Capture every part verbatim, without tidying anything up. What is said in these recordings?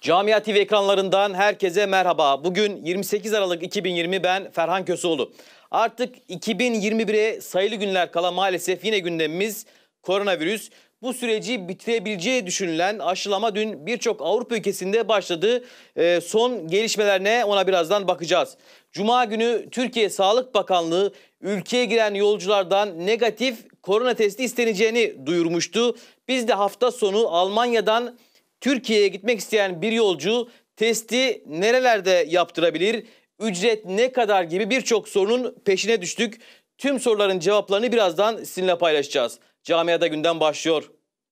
Camia T V ekranlarından herkese merhaba. Bugün yirmi sekiz Aralık iki bin yirmi, ben Ferhan Köseoğlu. Artık iki bin yirmi bire sayılı günler kala maalesef yine gündemimiz koronavirüs. Bu süreci bitirebileceği düşünülen aşılama dün birçok Avrupa ülkesinde başladı. Ee, son gelişmeler ne, ona birazdan bakacağız. Cuma günü Türkiye Sağlık Bakanlığı ülkeye giren yolculardan negatif korona testi isteneceğini duyurmuştu. Biz de hafta sonu Almanya'dan Türkiye'ye gitmek isteyen bir yolcu testi nerelerde yaptırabilir, ücret ne kadar gibi birçok sorunun peşine düştük. Tüm soruların cevaplarını birazdan sizinle paylaşacağız. Camiada gündem başlıyor.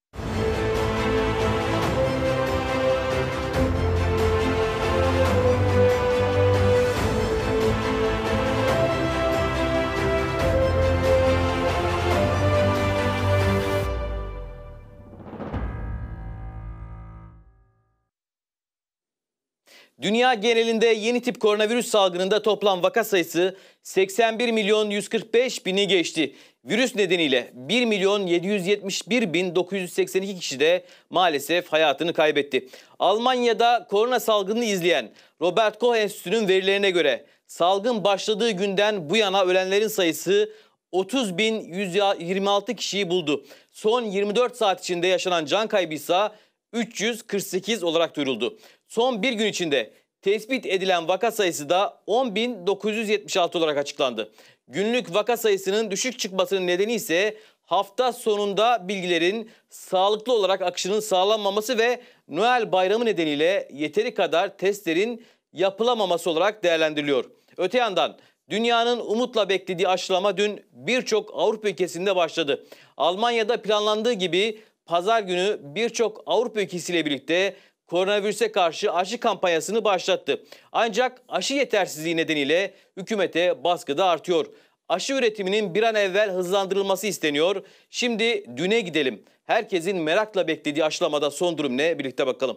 Dünya genelinde yeni tip koronavirüs salgınında toplam vaka sayısı seksen bir milyon yüz kırk beş bini geçti. Virüs nedeniyle bir milyon yedi yüz yetmiş bir bin dokuz yüz seksen iki kişi de maalesef hayatını kaybetti. Almanya'da korona salgınını izleyen Robert Koch Enstitüsü'nün verilerine göre salgın başladığı günden bu yana ölenlerin sayısı otuz bin yüz yirmi altı kişiyi buldu. Son yirmi dört saat içinde yaşanan can kaybı ise üç yüz kırk sekiz olarak duyuruldu. Son bir gün içinde tespit edilen vaka sayısı da on bin dokuz yüz yetmiş altı olarak açıklandı. Günlük vaka sayısının düşük çıkmasının nedeni ise hafta sonunda bilgilerin sağlıklı olarak akışının sağlanmaması ve Noel bayramı nedeniyle yeteri kadar testlerin yapılamaması olarak değerlendiriliyor. Öte yandan dünyanın umutla beklediği aşılama dün birçok Avrupa ülkesinde başladı. Almanya'da planlandığı gibi pazar günü birçok Avrupa ülkesiyle birlikte koronavirüse karşı aşı kampanyasını başlattı. Ancak aşı yetersizliği nedeniyle hükümete baskı da artıyor. Aşı üretiminin bir an evvel hızlandırılması isteniyor. Şimdi düne gidelim. Herkesin merakla beklediği aşılamada son durum ne? Birlikte bakalım.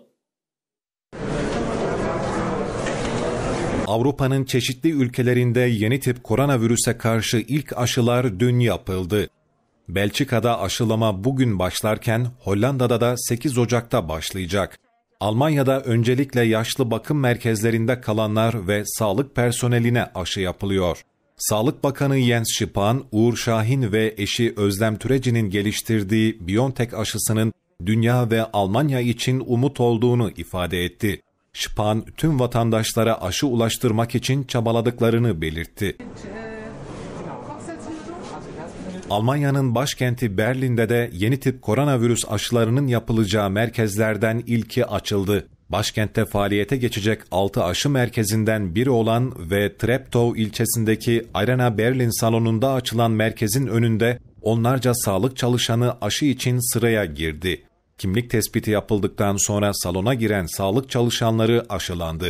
Avrupa'nın çeşitli ülkelerinde yeni tip koronavirüse karşı ilk aşılar dün yapıldı. Belçika'da aşılama bugün başlarken Hollanda'da da sekiz Ocak'ta başlayacak. Almanya'da öncelikle yaşlı bakım merkezlerinde kalanlar ve sağlık personeline aşı yapılıyor. Sağlık Bakanı Jens Spahn, Uğur Şahin ve eşi Özlem Türeci'nin geliştirdiği BioNTech aşısının dünya ve Almanya için umut olduğunu ifade etti. Spahn, tüm vatandaşlara aşı ulaştırmak için çabaladıklarını belirtti. Almanya'nın başkenti Berlin'de de yeni tip koronavirüs aşılarının yapılacağı merkezlerden ilki açıldı. Başkentte faaliyete geçecek altı aşı merkezinden biri olan ve Treptow ilçesindeki Arena Berlin salonunda açılan merkezin önünde onlarca sağlık çalışanı aşı için sıraya girdi. Kimlik tespiti yapıldıktan sonra salona giren sağlık çalışanları aşılandı.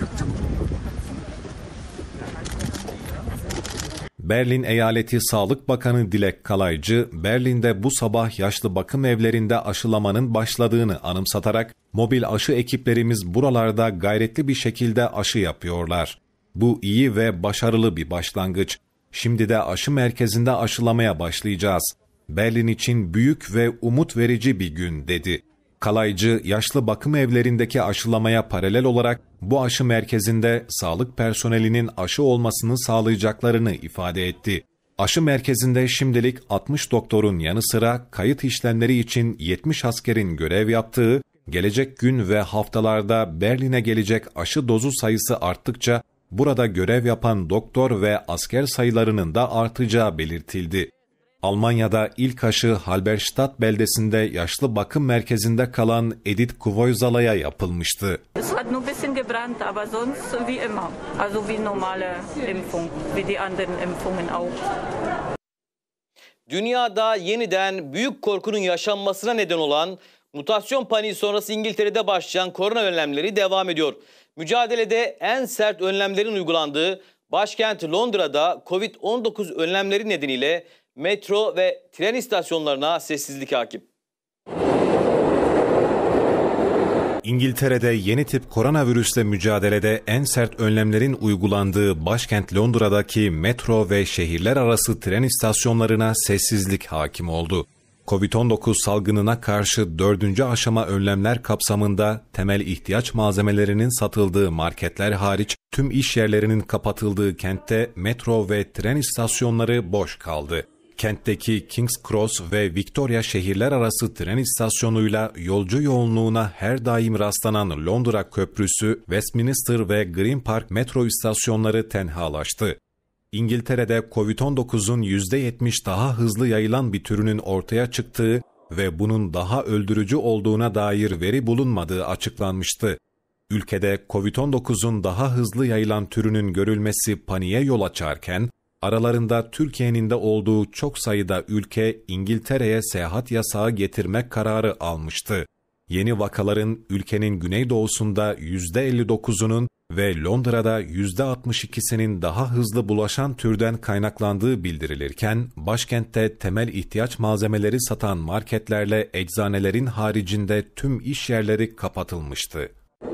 Berlin Eyaleti Sağlık Bakanı Dilek Kalaycı, Berlin'de bu sabah yaşlı bakım evlerinde aşılamanın başladığını anımsatarak, mobil aşı ekiplerimiz buralarda gayretli bir şekilde aşı yapıyorlar. Bu iyi ve başarılı bir başlangıç. Şimdi de aşı merkezinde aşılamaya başlayacağız. Berlin için büyük ve umut verici bir gün, dedi. Kalaycı, yaşlı bakım evlerindeki aşılamaya paralel olarak bu aşı merkezinde sağlık personelinin aşı olmasını sağlayacaklarını ifade etti. Aşı merkezinde şimdilik altmış doktorun yanı sıra kayıt işlemleri için yetmiş askerin görev yaptığı, gelecek gün ve haftalarda Berlin'e gelecek aşı dozu sayısı arttıkça burada görev yapan doktor ve asker sayılarının da artacağı belirtildi. Almanya'da ilk aşı Halberstadt beldesinde yaşlı bakım merkezinde kalan Edith Kuvoyzala'ya yapılmıştı. Es hat nur ein bisschen gebrannt, aber sonst wie immer. Also wie normale Impfung, wie die anderen Impfungen auch. Dünyada yeniden büyük korkunun yaşanmasına neden olan mutasyon paniği sonrası İngiltere'de başlayan korona önlemleri devam ediyor. Mücadelede en sert önlemlerin uygulandığı başkent Londra'da Covid on dokuz önlemleri nedeniyle metro ve tren istasyonlarına sessizlik hakim. İngiltere'de yeni tip koronavirüsle mücadelede en sert önlemlerin uygulandığı başkent Londra'daki metro ve şehirler arası tren istasyonlarına sessizlik hakim oldu. kovid on dokuz salgınına karşı dördüncü aşama önlemler kapsamında temel ihtiyaç malzemelerinin satıldığı marketler hariç tüm iş yerlerinin kapatıldığı kentte metro ve tren istasyonları boş kaldı. Kentteki King's Cross ve Victoria şehirler arası tren istasyonuyla yolcu yoğunluğuna her daim rastlanan Londra Köprüsü, Westminster ve Green Park metro istasyonları tenhalaştı. İngiltere'de kovid on dokuzun yüzde yetmiş daha hızlı yayılan bir türünün ortaya çıktığı ve bunun daha öldürücü olduğuna dair veri bulunmadığı açıklanmıştı. Ülkede kovid on dokuzun daha hızlı yayılan türünün görülmesi paniğe yol açarken, aralarında Türkiye'nin de olduğu çok sayıda ülke İngiltere'ye seyahat yasağı getirme kararı almıştı. Yeni vakaların ülkenin güneydoğusunda yüzde elli dokuzunun ve Londra'da yüzde altmış ikisinin daha hızlı bulaşan türden kaynaklandığı bildirilirken, başkentte temel ihtiyaç malzemeleri satan marketlerle eczanelerin haricinde tüm iş yerleri kapatılmıştı.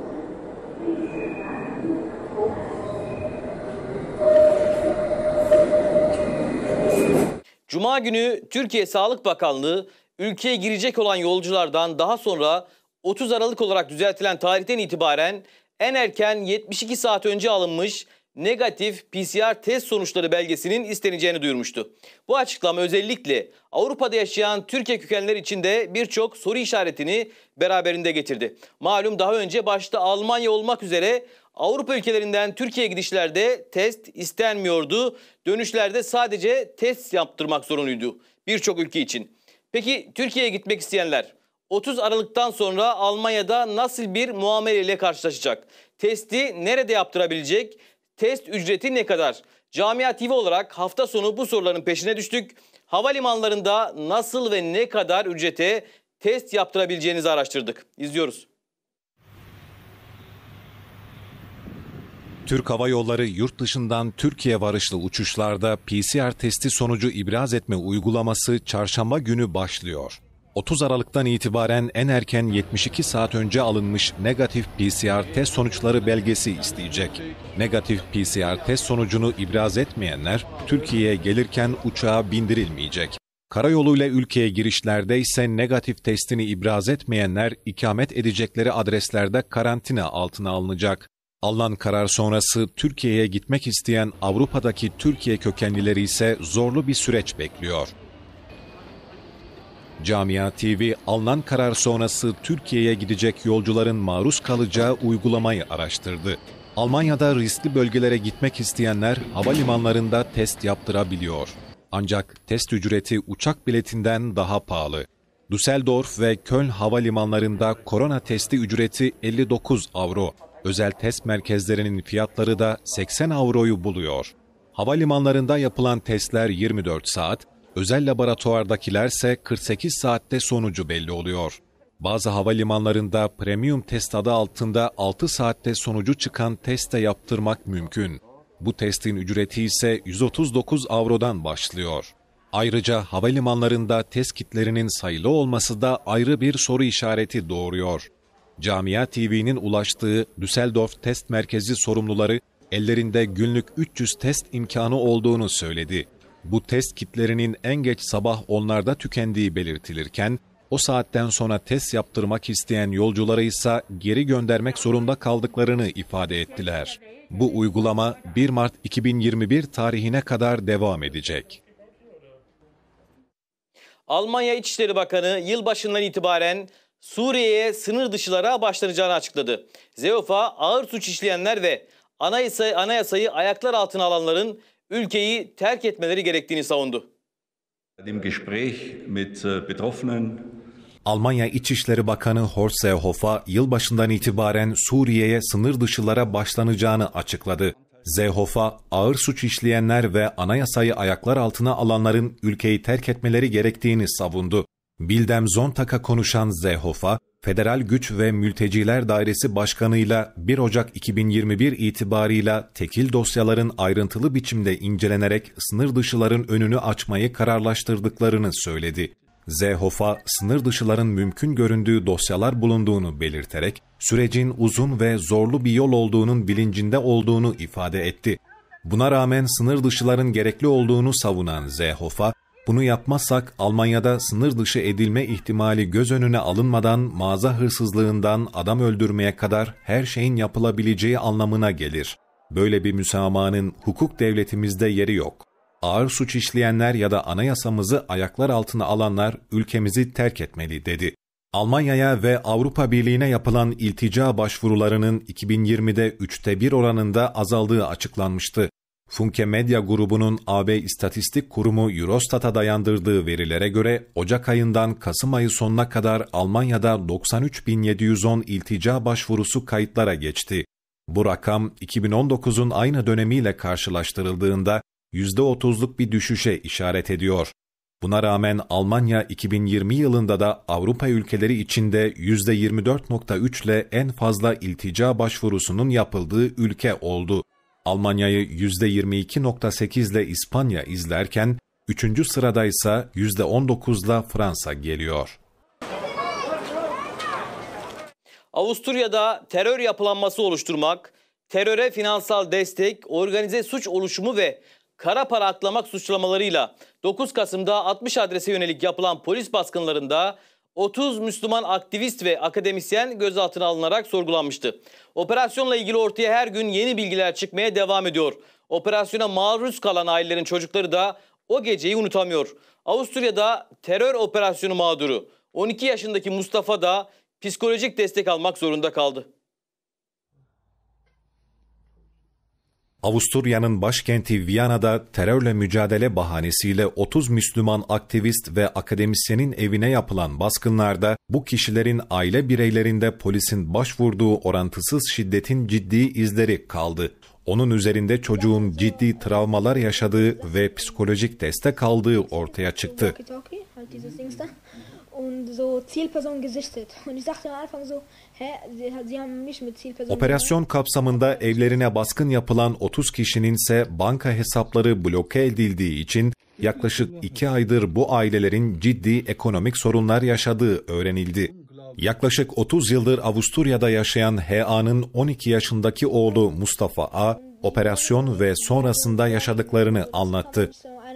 Cuma günü Türkiye Sağlık Bakanlığı ülkeye girecek olan yolculardan daha sonra otuz Aralık olarak düzeltilen tarihten itibaren en erken yetmiş iki saat önce alınmış negatif P C R test sonuçları belgesinin isteneceğini duyurmuştu. Bu açıklama özellikle Avrupa'da yaşayan Türkiye kökenliler için de birçok soru işaretini beraberinde getirdi. Malum daha önce başta Almanya olmak üzere Avrupa ülkelerinden Türkiye'ye gidişlerde test istenmiyordu. Dönüşlerde sadece test yaptırmak zorunluydu birçok ülke için. Peki Türkiye'ye gitmek isteyenler otuz Aralık'tan sonra Almanya'da nasıl bir muameleyle karşılaşacak? Testi nerede yaptırabilecek? Test ücreti ne kadar? Camia T V olarak hafta sonu bu soruların peşine düştük. Havalimanlarında nasıl ve ne kadar ücrete test yaptırabileceğinizi araştırdık. İzliyoruz. Türk Hava Yolları yurt dışından Türkiye varışlı uçuşlarda P C R testi sonucu ibraz etme uygulaması çarşamba günü başlıyor. otuz Aralık'tan itibaren en erken yetmiş iki saat önce alınmış negatif P C R test sonuçları belgesi isteyecek. Negatif P C R test sonucunu ibraz etmeyenler Türkiye'ye gelirken uçağa bindirilmeyecek. Karayoluyla ülkeye girişlerde ise negatif testini ibraz etmeyenler ikamet edecekleri adreslerde karantina altına alınacak. Alınan karar sonrası Türkiye'ye gitmek isteyen Avrupa'daki Türkiye kökenlileri ise zorlu bir süreç bekliyor. Camia T V, alınan karar sonrası Türkiye'ye gidecek yolcuların maruz kalacağı uygulamayı araştırdı. Almanya'da riskli bölgelere gitmek isteyenler havalimanlarında test yaptırabiliyor. Ancak test ücreti uçak biletinden daha pahalı. Düsseldorf ve Köln havalimanlarında korona testi ücreti elli dokuz avro. Özel test merkezlerinin fiyatları da seksen avroyu buluyor. Havalimanlarında yapılan testler yirmi dört saat, özel laboratuvardakilerse kırk sekiz saatte sonucu belli oluyor. Bazı havalimanlarında premium test adı altında altı saatte sonucu çıkan test de yaptırmak mümkün. Bu testin ücreti ise yüz otuz dokuz avrodan başlıyor. Ayrıca havalimanlarında test kitlerinin sayılı olması da ayrı bir soru işareti doğuruyor. Camia T V'nin ulaştığı Düsseldorf Test Merkezi sorumluları ellerinde günlük üç yüz test imkanı olduğunu söyledi. Bu test kitlerinin en geç sabah onlarda tükendiği belirtilirken, o saatten sonra test yaptırmak isteyen yolcuları ise geri göndermek zorunda kaldıklarını ifade ettiler. Bu uygulama bir Mart iki bin yirmi bir tarihine kadar devam edecek. Almanya İçişleri Bakanı yılbaşından itibaren Suriye'ye sınır dışılara başlanacağını açıkladı. Seehofer ağır suç işleyenler ve anayasayı, anayasayı ayaklar altına alanların ülkeyi terk etmeleri gerektiğini savundu. Almanya İçişleri Bakanı Horst Seehofer yılbaşından itibaren Suriye'ye sınır dışılara başlanacağını açıkladı. Seehofer, ağır suç işleyenler ve anayasayı ayaklar altına alanların ülkeyi terk etmeleri gerektiğini savundu. Bildem Zontak'a konuşan Seehofer, Federal Güç ve Mülteciler Dairesi Başkanı'yla bir Ocak iki bin yirmi bir itibarıyla tekil dosyaların ayrıntılı biçimde incelenerek sınır dışıların önünü açmayı kararlaştırdıklarını söyledi. Seehofer, sınır dışıların mümkün göründüğü dosyalar bulunduğunu belirterek, sürecin uzun ve zorlu bir yol olduğunun bilincinde olduğunu ifade etti. Buna rağmen sınır dışıların gerekli olduğunu savunan Seehofer, Bunu yapmazsak Almanya'da sınır dışı edilme ihtimali göz önüne alınmadan mağaza hırsızlığından adam öldürmeye kadar her şeyin yapılabileceği anlamına gelir. Böyle bir müsamahanın hukuk devletimizde yeri yok. Ağır suç işleyenler ya da anayasamızı ayaklar altına alanlar ülkemizi terk etmeli dedi. Almanya'ya ve Avrupa Birliği'ne yapılan iltica başvurularının iki bin yirmide üçte bir oranında azaldığı açıklanmıştı. Funke Medya grubunun A B İstatistik Kurumu Eurostat'a dayandırdığı verilere göre Ocak ayından Kasım ayı sonuna kadar Almanya'da doksan üç bin yedi yüz on iltica başvurusu kayıtlara geçti. Bu rakam iki bin on dokuzun aynı dönemiyle karşılaştırıldığında yüzde otuzluk bir düşüşe işaret ediyor. Buna rağmen Almanya iki bin yirmi yılında da Avrupa ülkeleri içinde yüzde yirmi dört nokta üç ile en fazla iltica başvurusunun yapıldığı ülke oldu. Almanya'yı yüzde yirmi iki nokta sekiz ile İspanya izlerken, üçüncü sırada ise yüzde on dokuz ile Fransa geliyor. Avusturya'da terör yapılanması oluşturmak, teröre finansal destek, organize suç oluşumu ve kara para aklamak suçlamalarıyla dokuz Kasım'da altmış adrese yönelik yapılan polis baskınlarında otuz Müslüman aktivist ve akademisyen gözaltına alınarak sorgulanmıştı. Operasyonla ilgili ortaya her gün yeni bilgiler çıkmaya devam ediyor. Operasyona maruz kalan ailelerin çocukları da o geceyi unutamıyor. Avusturya'da terör operasyonu mağduru on iki yaşındaki Mustafa da psikolojik destek almak zorunda kaldı. Avusturya'nın başkenti Viyana'da terörle mücadele bahanesiyle otuz Müslüman aktivist ve akademisyenin evine yapılan baskınlarda bu kişilerin aile bireylerinde polisin başvurduğu orantısız şiddetin ciddi izleri kaldı. Onun üzerinde çocuğun ciddi travmalar yaşadığı ve psikolojik destek aldığı ortaya çıktı. Operasyon kapsamında evlerine baskın yapılan otuz kişinin ise banka hesapları bloke edildiği için yaklaşık iki aydır bu ailelerin ciddi ekonomik sorunlar yaşadığı öğrenildi. Yaklaşık otuz yıldır Avusturya'da yaşayan H A'nın on iki yaşındaki oğlu Mustafa A, operasyon ve sonrasında yaşadıklarını anlattı.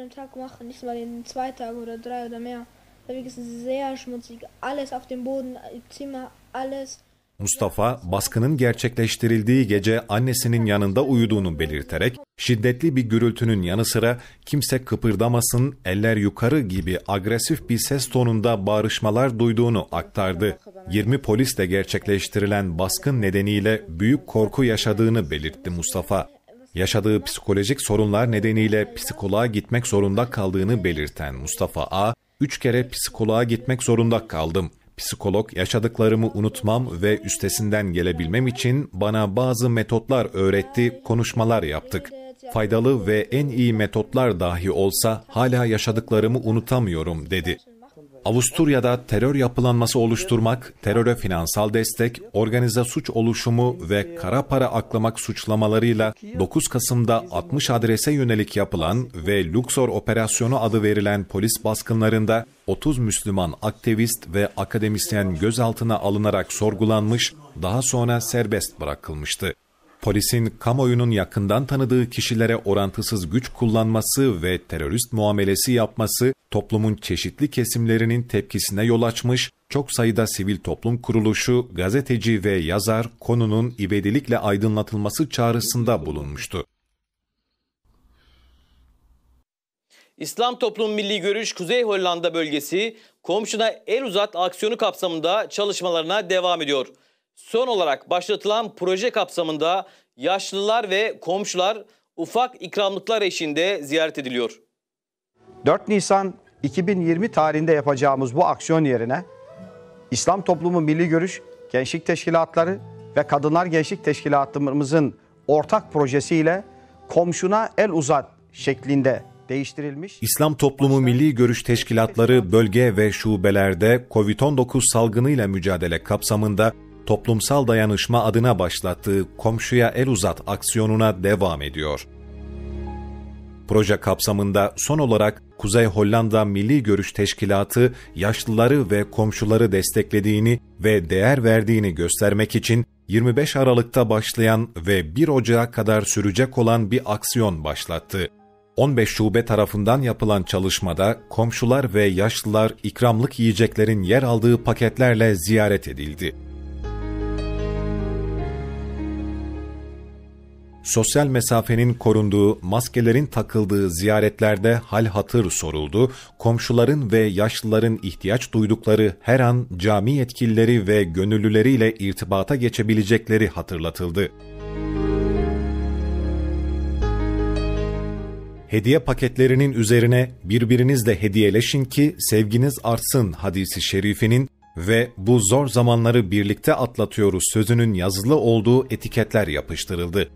Mustafa, baskının gerçekleştirildiği gece annesinin yanında uyuduğunu belirterek, şiddetli bir gürültünün yanı sıra kimse kıpırdamasın, eller yukarı gibi agresif bir ses tonunda bağırışmalar duyduğunu aktardı. yirmi polisle gerçekleştirilen baskın nedeniyle büyük korku yaşadığını belirtti Mustafa. Yaşadığı psikolojik sorunlar nedeniyle psikoloğa gitmek zorunda kaldığını belirten Mustafa A, üç kere psikoloğa gitmek zorunda kaldım. Psikolog yaşadıklarımı unutmam ve üstesinden gelebilmem için bana bazı metotlar öğretti, konuşmalar yaptık. Faydalı ve en iyi metotlar dahi olsa hala yaşadıklarımı unutamıyorum dedi. Avusturya'da terör yapılanması oluşturmak, teröre finansal destek, organize suç oluşumu ve kara para aklamak suçlamalarıyla dokuz Kasım'da altmış adrese yönelik yapılan ve Luxor Operasyonu adı verilen polis baskınlarında otuz Müslüman aktivist ve akademisyen gözaltına alınarak sorgulanmış, daha sonra serbest bırakılmıştı. Polisin kamuoyunun yakından tanıdığı kişilere orantısız güç kullanması ve terörist muamelesi yapması, toplumun çeşitli kesimlerinin tepkisine yol açmış, çok sayıda sivil toplum kuruluşu, gazeteci ve yazar konunun ivedilikle aydınlatılması çağrısında bulunmuştu. İslam Toplumu Milli Görüş Kuzey Hollanda bölgesi komşuna el uzat aksiyonu kapsamında çalışmalarına devam ediyor. Son olarak başlatılan proje kapsamında yaşlılar ve komşular ufak ikramlıklar eşliğinde ziyaret ediliyor. dört Nisan iki bin yirmi tarihinde yapacağımız bu aksiyon yerine İslam Toplumu Milli Görüş Gençlik Teşkilatları ve Kadınlar Gençlik Teşkilatımızın ortak projesiyle komşuna el uzat şeklinde değiştirilmiş. İslam Toplumu Milli Görüş Teşkilatları bölge ve şubelerde kovid on dokuz salgınıyla mücadele kapsamında toplumsal dayanışma adına başlattığı Komşuya El Uzat aksiyonuna devam ediyor. Proje kapsamında son olarak Kuzey Hollanda Milli Görüş Teşkilatı yaşlıları ve komşuları desteklediğini ve değer verdiğini göstermek için yirmi beş Aralık'ta başlayan ve bir Ocak'a kadar sürecek olan bir aksiyon başlattı. on beş şube tarafından yapılan çalışmada komşular ve yaşlılar ikramlık yiyeceklerin yer aldığı paketlerle ziyaret edildi. Sosyal mesafenin korunduğu, maskelerin takıldığı ziyaretlerde hal hatır soruldu, komşuların ve yaşlıların ihtiyaç duydukları her an cami yetkilileri ve gönüllüleriyle irtibata geçebilecekleri hatırlatıldı. Hediye paketlerinin üzerine birbirinizle hediyeleşin ki sevginiz artsın hadisi şerifinin ve bu zor zamanları birlikte atlatıyoruz sözünün yazılı olduğu etiketler yapıştırıldı.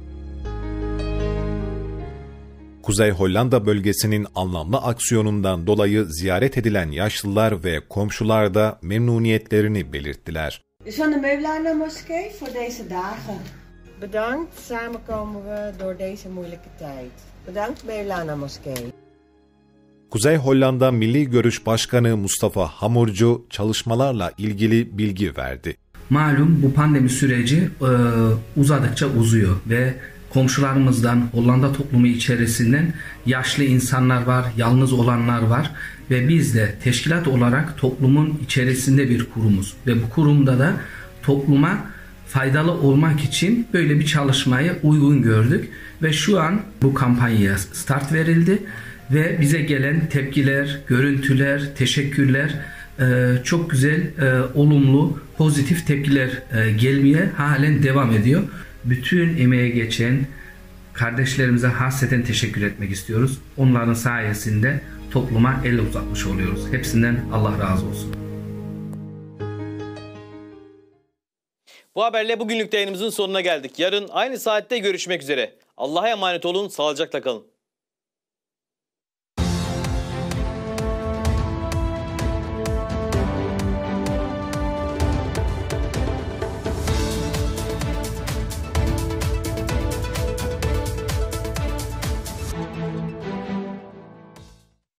Kuzey Hollanda bölgesinin anlamlı aksiyonundan dolayı ziyaret edilen yaşlılar ve komşular da memnuniyetlerini belirttiler. Van de Mevlana Moskee voor deze dagen. Bedankt, samen komen we door deze moeilijke tijd. Bedankt Mevlana Moskee. Kuzey Hollanda Milli Görüş Başkanı Mustafa Hamurcu çalışmalarla ilgili bilgi verdi. Malum bu pandemi süreci e, uzadıkça uzuyor ve komşularımızdan, Hollanda toplumu içerisinden yaşlı insanlar var, yalnız olanlar var ve biz de teşkilat olarak toplumun içerisinde bir kurumuz ve bu kurumda da topluma faydalı olmak için böyle bir çalışmayı uygun gördük ve şu an bu kampanyaya start verildi ve bize gelen tepkiler, görüntüler, teşekkürler, çok güzel, olumlu, pozitif tepkiler gelmeye halen devam ediyor. Bütün emeğe geçen kardeşlerimize hasreten teşekkür etmek istiyoruz. Onların sayesinde topluma el uzatmış oluyoruz. Hepsinden Allah razı olsun. Bu haberle bugünlük de yayınımızın sonuna geldik. Yarın aynı saatte görüşmek üzere. Allah'a emanet olun, sağlıcakla kalın.